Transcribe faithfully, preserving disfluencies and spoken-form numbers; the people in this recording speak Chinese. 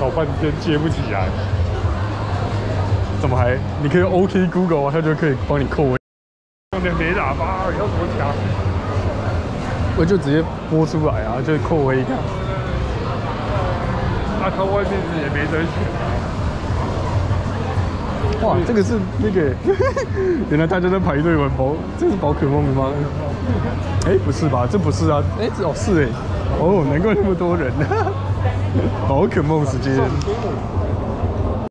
搞半天接不起来。怎么还？你可以 OK Google 啊，它就可以帮你扣位。用点雷喇叭，要怎么讲？我就直接播出来啊，就扣位看。啊，它外面也没得选。哇，这个是那个，原来大家在排队玩宝，这是宝可梦的吗？哎、欸，不是吧？这不是啊！哎、欸，哦是哎、欸，哦，难怪那么多人。宝可梦时间，